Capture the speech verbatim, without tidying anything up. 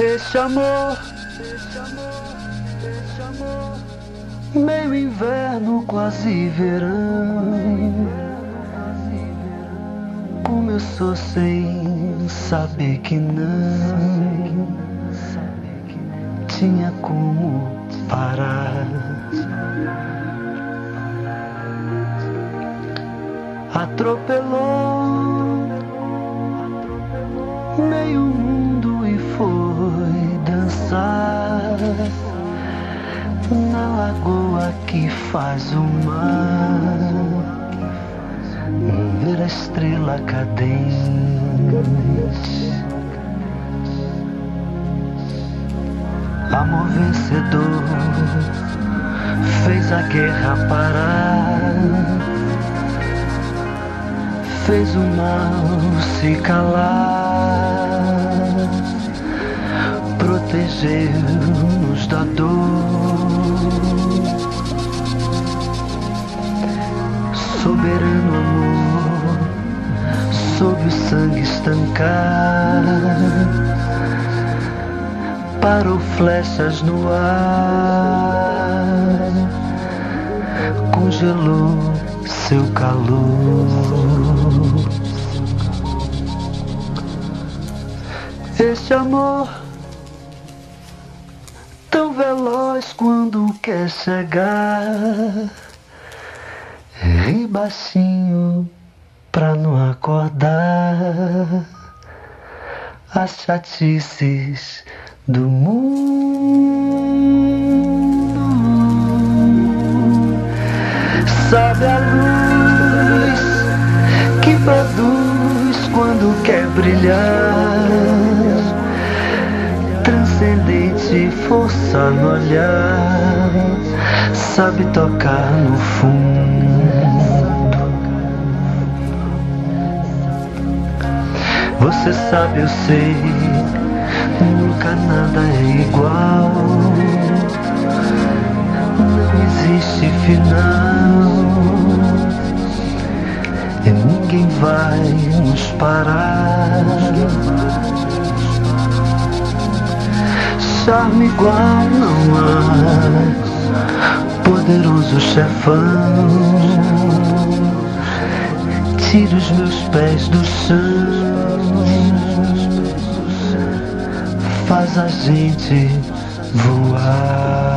Esse amor, meio inverno, quase verão. Começou sem saber que não tinha como parar. Atropelou meio mundo e foi dançar na lagoa que faz o mar, ver a estrela cadente. Amor vencedor fez a guerra parar, fez o mal se calar, protegeu-nos da dor. Soberano amor, sob o sangue estancar, parou flechas no ar, congelou seu calor. Este amor tão veloz quando quer chegar, ri baixinho pra não acordar as chatices do mundo. Sabe a luz que produz quando quer brilhar, transcendente força no olhar, sabe tocar no fundo. Você sabe, eu sei, nunca nada é igual, não existe final, e ninguém vai nos parar. Charme igual não há, poderoso chefão, tira os meus pés do chão, faz a gente voar.